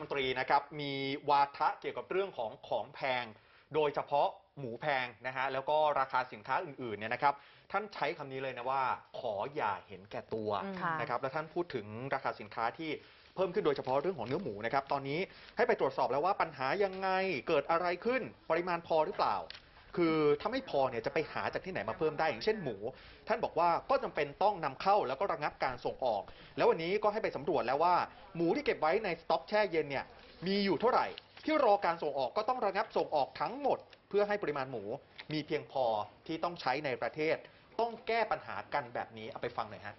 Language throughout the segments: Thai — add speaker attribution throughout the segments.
Speaker 1: ตรีนะครับมีวาทะเกี่ยวกับเรื่องของแพงโดยเฉพาะหมูแพงนะฮะแล้วก็ราคาสินค้าอื่นๆเนี่ยนะครับท่านใช้คำนี้เลยนะว่าขออย่าเห็นแก่ตัวนะครับแล้วท่านพูดถึงราคาสินค้าที่เพิ่มขึ้นโดยเฉพาะเรื่องของเนื้อหมูนะครับตอนนี้ให้ไปตรวจสอบแล้วว่าปัญหายังไงเกิดอะไรขึ้นปริมาณพอหรือเปล่าคือถ้าไม่พอเนี่ยจะไปหาจากที่ไหนมาเพิ่มได้อย่างเช่นหมูท่านบอกว่าก็จำเป็นต้องนำเข้าแล้วก็ระงับการส่งออกแล้ววันนี้ก็ให้ไปสำรวจแล้วว่าหมูที่เก็บไว้ในสต็อกแช่เย็นเนี่ยมีอยู่เท่าไหร่ที่รอการส่งออกก็ต้องระงับส่งออกทั้งหมดเพื่อให้ปริมาณหมูมีเพียงพอที่ต้องใช้ในประเทศต้องแก้ปัญหากันแบบนี้เอาไปฟังหน่อยฮะ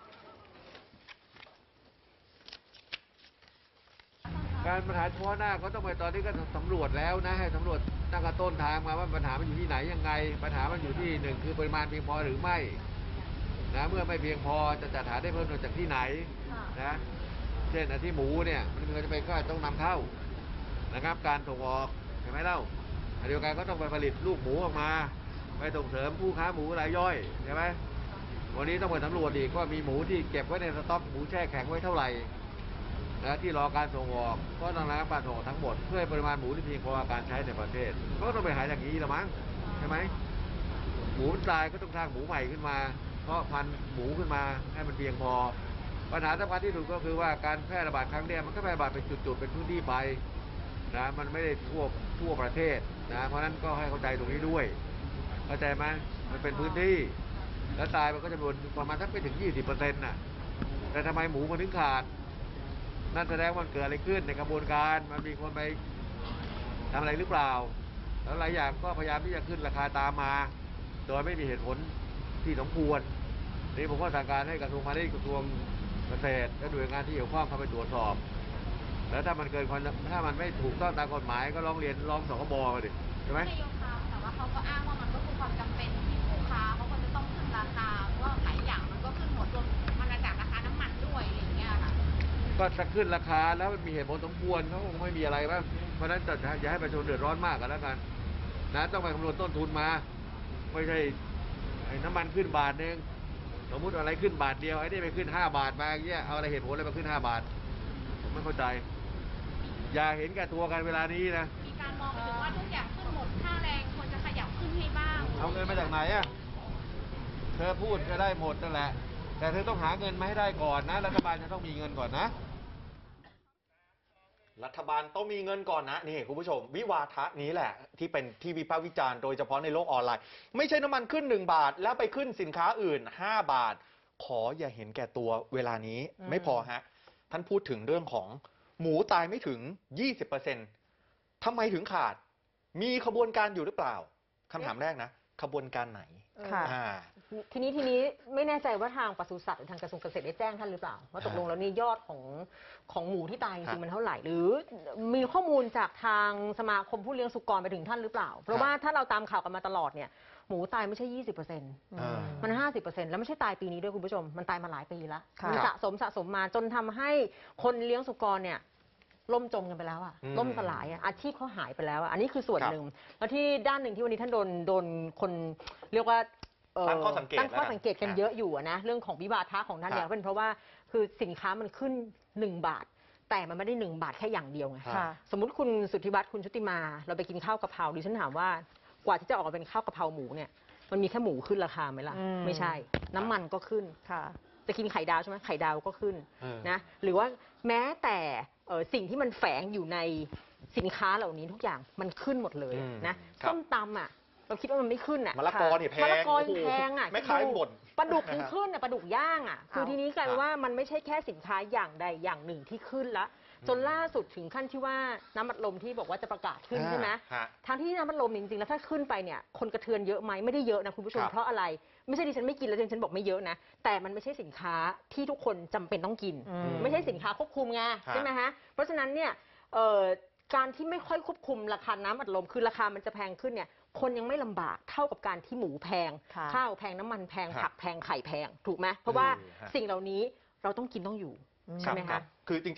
Speaker 2: การปัญหาเฉพาะหน้าก็ต้องไปตอนนี้ก็สำรวจแล้วนะให้สำรวจตั้งแต่ต้นทางมาว่าปัญหามันอยู่ที่ไหนยังไงปัญหามันอยู่ที่หนึ่งคือปริมาณเพียงพอหรือไม่นะเมื่อไม่เพียงพอจะจัดหาได้เพิ่มจากที่ไหนนะเช่นที่หมูเนี่ยมันจะเป็นก็ต้องนำเข้านะครับการส่งออกใช่ไหมเล่าเดียวกันก็ต้องไปผลิตลูกหมูออกมาไปส่งเสริมผู้ค้าหมูรายย่อยใช่ไหมวันนี้ต้องไปสำรวจอีกว่ามีหมูที่เก็บไว้ในสต็อกหมูแช่แข็งไว้เท่าไหร่นะที่รอการส่งออกก็ต้องระงับการส่งออกทั้งหมดเพื่อให้ปริมาณหมูที่เพียงพอการใช้ในประเทศก็ต้องไปหาอย่างนี้ละมั้งใช่ไหมหมูตายก็ต้องสร้างหมูใหม่ขึ้นมาเพราะพันธุ์หมูขึ้นมาให้มันเพียงพอปัญหาสำคัญที่สุดก็คือว่าการแพร่ระบาดครั้งนี้มันก็แพร่ระบาดเป็นจุดๆเป็นพื้นที่ไปนะมันไม่ได้ทั่วประเทศนะเพราะนั้นก็ให้เข้าใจตรงนี้ด้วยเข้าใจไหมมันเป็นพื้นที่แล้วตายมันก็จะประมาณสักไม่ถึง 20% น่ะแต่ทำไมหมูมันถึงขาดนั่นแสดงว่ามันเกิดอะไรขึ้นในกระบวนการมันมีคนไปทำอะไรหรือเปล่าแล้วหลายอย่างก็พยายามที่จะขึ้นราคาตามมาโดยไม่มีเหตุผลที่สมควรนี่ผมก็สั่งการให้กระทรวงพาณิชย์กระทรวงเกษตรและหน่วยงานที่เกี่ยวข้องเข้าไปตรวจสอบแล้วถ้ามันเกินถ้ามันไม่ถูกต้องตามกฎหมายก็ร้องเรียนร้องสคบมาดิใช่ไหม
Speaker 3: แต่ว่าเขาก็อ้างว่ามันก็คือความจำเป็นที่ผู้ค้าเขาก็จะต้องขึ้นราคาว่าหลายอย่างมันก็ขึ้นหมดรวมมันมาจากราคาน้ำมันด้วยอะไรอย่างเงี้ยค่ะ
Speaker 2: ก็จะขึ้นราคาแล้วมันมีเหตุผลสมควรเขาคงไม่มีอะไรบ้างเพราะฉะนั้นอย่าให้ประชาชนเดือดร้อนมากกันแล้วกันนะต้องไปคำนวณต้นทุนมาไม่ใช่น้ำมันขึ้นบาทนึงสมมติอะไรขึ้นบาทเดียวไอ้นี่ไปขึ้น5 บาทมาอย่างเงี้ยเอาอะไรเหตุผลอะไรมาขึ้น5 บาทผมไม่เข้าใจอย่าเห็นแก่ตัวกันเวลานี้นะ
Speaker 3: มีการมองไปถึงว่าทุกอย่างขึ้นหมดค่าแรงควรจะขยับขึ้นให้บ้าง
Speaker 2: เอาเงินมาจากไหนอ่ะเธอพูดก็ได้หมดนั่นแหละแต่เธอต้องหาเงินมาให้ได้ก่อนนะรัฐบาลจะต้องมีเงินก่อนนะ
Speaker 1: รัฐบาลต้องมีเงินก่อนนะนี่คุณผู้ชมวิวาทะนี้แหละที่เป็นที่วิพากษ์วิจารณ์โดยเฉพาะในโลกออนไลน์ไม่ใช่น้ำมันขึ้น1 บาทแล้วไปขึ้นสินค้าอื่น5 บาทขออย่าเห็นแก่ตัวเวลานี้ไม่พอฮะท่านพูดถึงเรื่องของหมูตายไม่ถึง 20%ทำไมถึงขาดมีขบวนการอยู่หรือเปล่าคำถามแรกนะขบวนการไหน
Speaker 4: ทีนี้ไม่แน่ใจว่าทางปศุสัตว์หรือทางกระทรวงเกษตรได้แจ้งท่านหรือเปล่าว่าตกลงแล้วนี่ยอดของหมูที่ตายจริงๆมันเท่าไหร่หรือมีข้อมูลจากทางสมาคมผู้เลี้ยงสุกรไปถึงท่านหรือเปล่าเพราะว่าถ้าเราตามข่าวกันมาตลอดเนี่ยหมูตายไม่ใช่ 20%มัน 50% แล้วไม่ใช่ตายปีนี้ด้วยคุณผู้ชมมันตายมาหลายปีแล้วมันสะสมมาจนทำให้คนเลี้ยงสุกรเนี่ยล่มจมกันไปแล้วอะล่มสลายอาชีพเขาหายไปแล้วอันนี้คือส่วนหนึ่งแล้วที่ด้านหนึ่งที่วันนี้ท่านโดนคนเรียกว่า
Speaker 1: ตั้งข้อสังเกต
Speaker 4: กันเยอะอยู่นะเรื่องของวิวาทะของท่านเนี่ยเป็นเพราะว่าคือสินค้ามันขึ้น1 บาทแต่มันไม่ได้1 บาทแค่อย่างเดียวไงสมมุติคุณสุทธิวัฒน์คุณชุติมาเราไปกินข้าวกะเพราดิฉันถามว่ากว่าที่จะออกมาเป็นข้าวกะเพราหมูเนี่ยมันมีแค่หมูขึ้นราคาไหมล่ะไม่ใช่น้ำมันก็ขึ้นจะกินไข่ดาวใช่ไหมไข่ดาวก็ขึ้นนะหรือว่าแม้แต่สิ่งที่มันแฝงอยู่ในสินค้าเหล่านี้ทุกอย่างมันขึ้นหมดเลยนะส้มตำอ่ะเราคิดว่ามันไม่ขึ้นอ่ะ
Speaker 1: มะละกอเนี่ยแพง
Speaker 4: มะละกอแพงอ่ะ
Speaker 1: ไม่ขายหมด
Speaker 4: ปลาดุกยังขึ้นอ่ะปลาดุกย่างอ่ะคือทีนี้กลายว่ามันไม่ใช่แค่สินค้าอย่างใดอย่างหนึ่งที่ขึ้นละจนล่าสุดถึงขั้นที่ว่าน้ำอัดลมที่บอกว่าจะประกาศขึ้นใช่ไหมทางที่น้ำอัดลมจริงๆแล้วถ้าขึ้นไปเนี่ยคนกระเทือนเยอะไหมไม่ได้เยอะนะคุณผู้ชมเพราะอะไรไม่ใช่ดิฉันไม่กินแล้วดิฉันบอกไม่เยอะนะแต่มันไม่ใช่สินค้าที่ทุกคนจำเป็นต้องกินไม่ใช่สินค้าควบคุมไงใช่ไหมฮะเพราะฉะนั้นเนี่ยการที่ไม่ค่อยควบคุมราคาน้ำอัดลมคือราคามันจะแพงขึ้นเนี่ยคนยังไม่ลำบากเท่ากับการที่หมูแพงข้าวแพงน้ำมันแพงผักแพงไข่แพงถูกไหมเพราะว่าสิ่งเหล่านี้เราต้องกินต้องอยู่ใช่ไหมคะ
Speaker 1: คือจริง